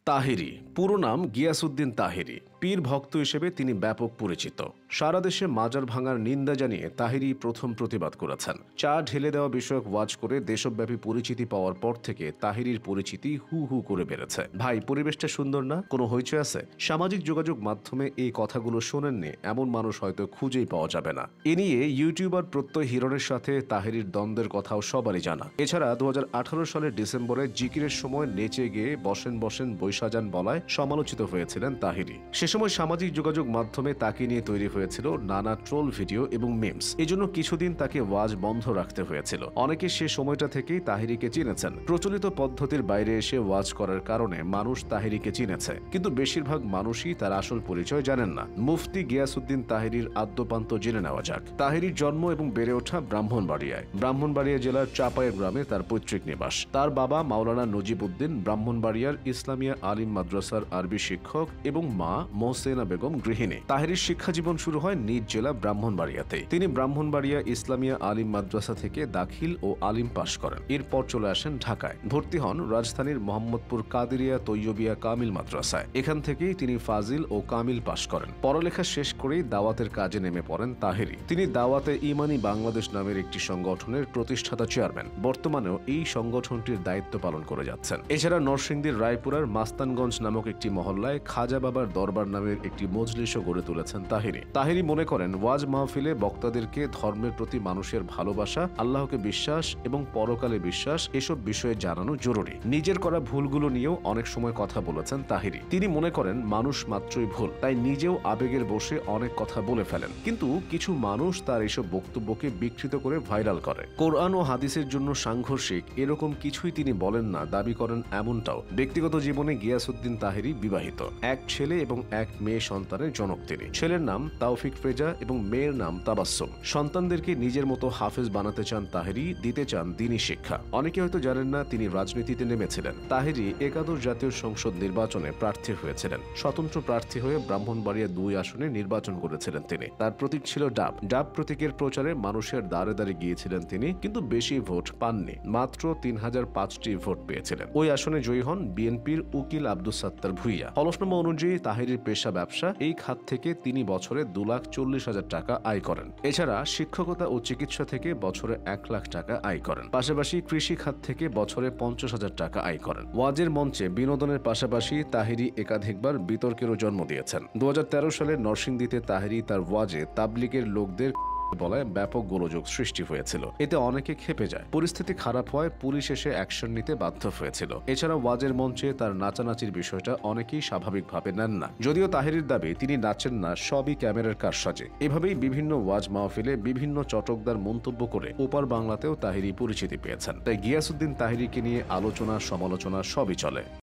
তাহেরি পুরো নাম গিয়াসউদ্দিন তাহেরি। পীর ভক্ত হিসেবে তিনি ব্যাপক পরিচিত। সারা দেশে মাজার ভাঙার নিন্দা জানিয়ে তাহেরি প্রথম প্রতিবাদ করেছেন। চা ঢেলে দেওয়া বিষয়ক ওয়াজ করে দেশব্যাপী পরিচিতি পাওয়ার পর থেকে তাহেরির পরিচিতি হু হু করে বেড়েছে। ভাই, পরিবেশটা সুন্দর না? কোনো হইচই আছে? সামাজিক যোগাযোগ মাধ্যমে এই কথাগুলো শোনেননি এমন মানুষ হয়তো খুঁজেই পাওয়া যাবে না। এ নিয়ে ইউটিউবার প্রত্যয় হিরণের সাথে তাহেরির দ্বন্দ্বের কথাও সবারই জানা। এছাড়া 2018 সালের ডিসেম্বরে জিকিরের সময় নেচে গিয়ে বসেন বসেন বৈশাজান বলায় সমালোচিত হয়েছিলেন তাহেরি। সে সময় সামাজিক যোগাযোগ মাধ্যমে তাকে নিয়ে তৈরি হয়েছিল নানা ট্রোল ভিডিও এবং মিমস। এজন্য কিছুদিন তাকে ওয়াজ বন্ধ রাখতে হয়েছিল। অনেকে সে সময়টা থেকেই তাহেরিকে চিনেছেন। প্রচলিত পদ্ধতির বাইরে এসে ওয়াজ করার কারণে মানুষ তাহেরিকে চিনেছে, কিন্তু বেশিরভাগ মানুষই তার আসল পরিচয় জানেন না। মুফতি গিয়াসউদ্দিন তাহেরির আদ্যপান্ত জেনে নেওয়া যাক। তাহেরির জন্ম এবং বেড়ে ওঠা ব্রাহ্মণবাড়িয়ায়। ব্রাহ্মণবাড়িয়া জেলার চাপায়ের গ্রামে তার পৈতৃক নিবাস। তার বাবা মাওলানা নজিবউদ্দিন ব্রাহ্মণবাড়িয়ার ইসলামিয়া আলিম মাদ্রাসার আরবি শিক্ষক এবং মা মোহসেনা বেগম গৃহিণী। তাহেরির শিক্ষা জীবন শুরু হয় নিজ জেলা ব্রাহ্মণবাড়িয়াতে। তিনি ব্রাহ্মণবাড়িয়া ইসলামিয়া আলিম মাদ্রাসা থেকে দাখিল ও আলিম পাশ করেন। এরপর চলে আসেন ঢাকায়। ভর্তি হন রাজধানীর মোহাম্মদপুর কাদেরিয়া তৈয়বিয়া কামিল মাদ্রাসায়। এখান থেকেই তিনি ফাজিল ও কামিল পাশ করেন। পড়ালেখা শেষ করেই দাওয়াতের কাজে নেমে পড়েন তাহেরি। তিনি দাওয়াতে ইমানি বাংলাদেশ নামের একটি সংগঠনের প্রতিষ্ঠাতা চেয়ারম্যান। বর্তমানেও এই সংগঠনটির দায়িত্ব পালন করে যাচ্ছেন। এছাড়া নরসিংদীর রায়পুরার মাস্তানগঞ্জ নামক একটি মহল্লায় খাজা বাবার দরবার নামের একটি মজলিসও গড়ে তুলেছেন তাহেরি। তাহেরি মনে করেন ওয়াজ মাহফিলে বক্তাদেরকে ধর্মের প্রতি মানুষের ভালোবাসা, আল্লাহকে বিশ্বাস এবং পরকালে বিশ্বাস এসব বিষয়ে জানানো জরুরি। নিজের করা ভুলগুলো নিয়েও অনেক সময় কথা বলেছেন তাহেরি। তিনি মনে করেন মানুষ মাত্রই ভুল, তাই নিজেও আবেগের বশে অনেক কথা বলে ফেলেন। কিন্তু কিছু মানুষ তার এসব বক্তব্যকে বিকৃত করে ভাইরাল করে। কোরআন ও হাদিসের জন্য সাংঘর্ষিক এরকম কিছুই তিনি বলেন না দাবি করেন এমনটাও। ব্যক্তিগত জীবনে গিয়াসউদ্দিন তাহেরি বিবাহিত। এক ছেলে এবং এক মেয়ে সন্তানের জনক তিনি। ছেলের নাম তাওফিক ফ্রেজা এবং মেয়ের নাম তাবাসসুম। সন্তানদেরকে নিজের মতো হাফেজ বানাতে চান তাহেরি, দিতে চান দ্বীনি শিক্ষা। অনেকে হয়তো জানেন না তিনি রাজনীতিতে নেমেছিলেন। তাহেরি একাদশ জাতীয় সংসদ নির্বাচনে প্রার্থী হয়েছিলেন। স্বতন্ত্র প্রার্থী হয়ে ব্রাহ্মণবাড়িয়া 2 আসনে নির্বাচন করেছিলেন তিনি। তার প্রতীক ছিল ডাব। ডাব প্রতীকের প্রচারে মানুষের দ্বারে দ্বারে গিয়েছিলেন তিনি, কিন্তু বেশি ভোট পাননি। মাত্র 3005টি ভোট পেয়েছিলেন। ওই আসনে জয়ী হন বিএনপির উকিল আব্দুস সাত্তার ভুইয়া। হলফনামা অনুযায়ী তাহেরির পেশা ব্যবসা। এই খাত থেকে তিনি বছরে 2,40,000 টাকা আয় করেন। এছাড়া শিক্ষকতা ও চিকিৎসা থেকে বছরে 1 লাখ টাকা আয় করেন। পাশাপাশি কৃষি খাত থেকে বছরে 50,000 টাকা আয় করেন। ওয়াজের মঞ্চে বিনোদনের পাশাপাশি তাহেরি একাধিকবার বিতর্কেরও জন্ম দিয়েছেন। 2013 সালে নরসিংদীতে তাহেরি তার ওয়াজে তাবলিগের লোকদের বলায় ব্যাপক গোলযোগ সৃষ্টি হয়েছিল। এতে অনেকে ক্ষেপে যায়। পরিস্থিতি খারাপ হয়, পুলিশ এসে অ্যাকশন নিতে বাধ্য হয়েছিল। এছাড়া ওয়াজের মঞ্চে তার নাচানাচির বিষয়টা অনেকেই স্বাভাবিকভাবে নেন না। যদিও তাহেরির দাবি তিনি নাচেন না, সবই ক্যামেরার কারসাজে। এভাবেই বিভিন্ন ওয়াজ মাহফিলে বিভিন্ন চটকদার মন্তব্য করে ওপার বাংলাতেও তাহেরি পরিচিতি পেয়েছেন। তাই গিয়াসউদ্দিন তাহেরিকে নিয়ে আলোচনা সমালোচনা সবই চলে।